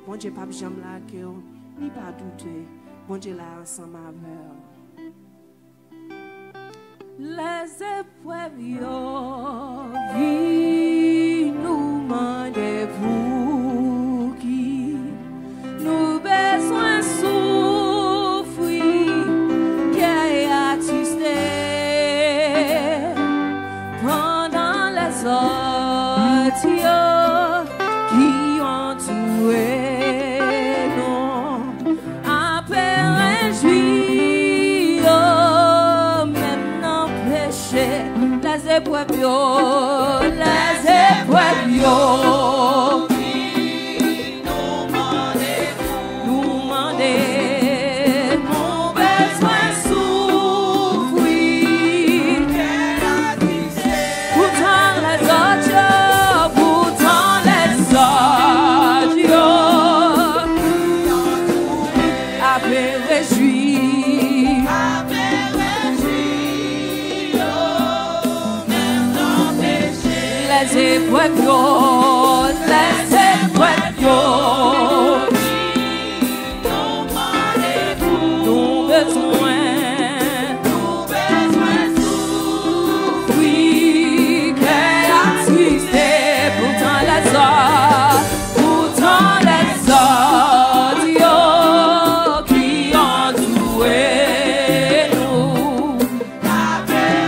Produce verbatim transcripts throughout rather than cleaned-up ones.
Bon Dieu, pas jamais là que ni pas douter. Bon Dieu là ensemble avec. Les épreuves vie nous demandez-vous qui nous besoin souffrir qui a attisté pendant les autres qui ont tué non après juillet les épreuves, les épreuves, nous demandez-vous, nous demandez, mon besoin souffrir, pourtant les autres, pourtant les autres, après réjouir, les épreuves, les épreuves, nous besoin, nous besoin souffrir, qu'elle a twisté, pourtant les autres, pourtant les autres, qui ont tué nous, après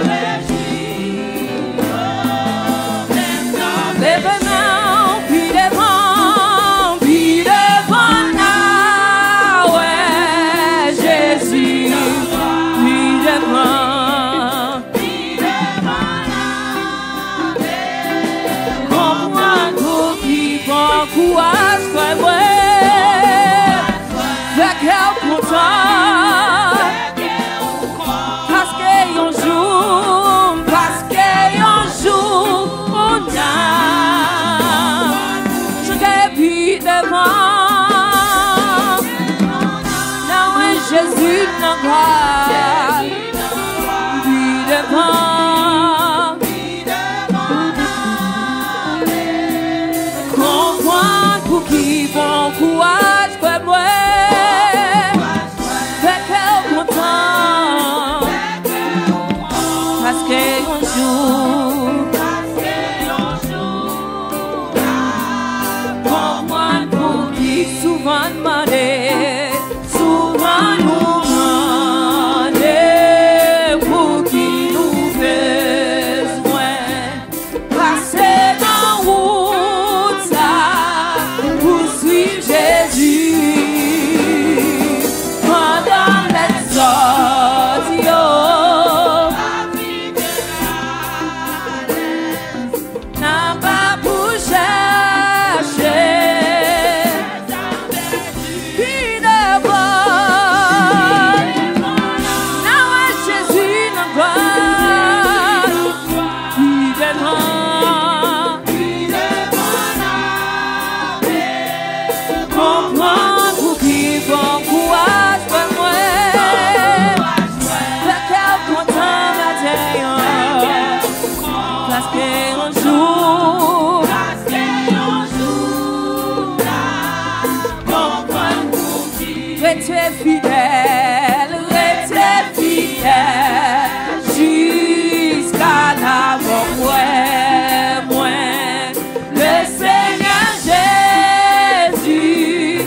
courage, frère, fait qu'elle content, parce qu'un jour, parce qu'un jour, on a, je t'ai vu devant, là où Jésus n'a pas, vu devant. Qui bon courage pour moi, fait qu'elle content, parce qu'un jour, comprendre pour qui souvent demander, souvent nous demander pour qui nous besoin, passer dans route ça. Jésus, pendant les autres, n'a pas pour chercher, puis d'abord, n'a pas Jésus n'a pas, puis devant. Comprendre pour qui bon courage pour moi, fait qu'elle content matin, parce qu'un jour, comprendre pour qui rester fidèle, rester fidèle, jusqu'à la mort, moi, le Seigneur Jésus.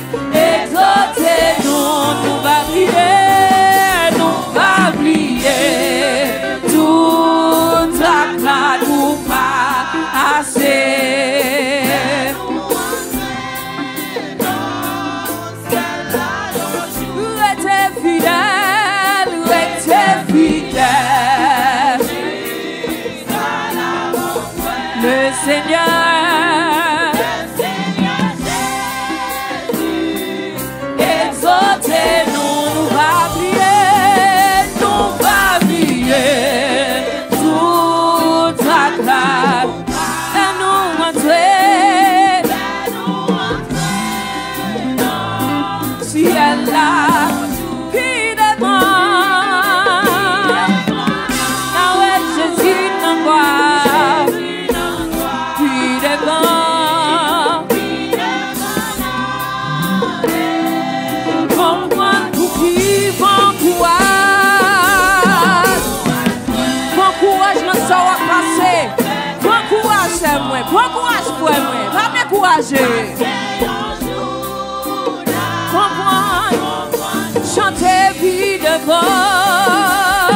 Nous va prier, nous va prier, tout ça là nous pas assez. Restez décourager. Comprendre, chanter vie de God.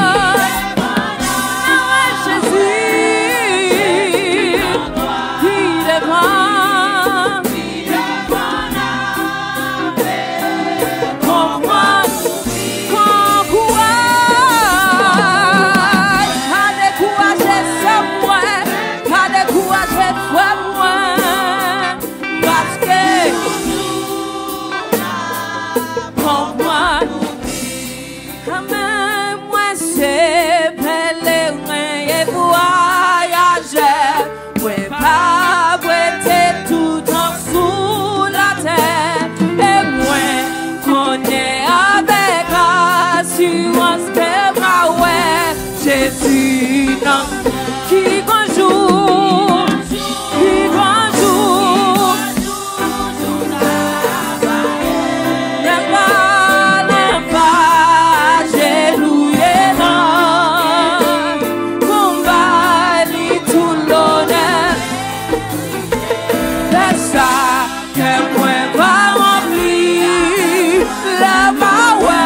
Jésus, non, qui bonjour, qui bonjour, n'aime pas, n'aime pas, Jésus, non, combat tout l'honneur, c'est ça que moi va remplir la main.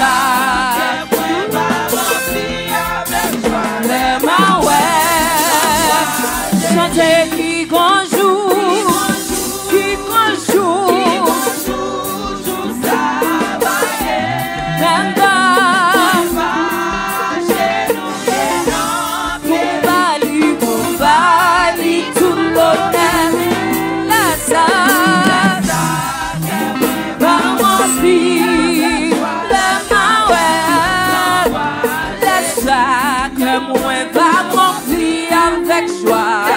My way. moi va remplir avec joie.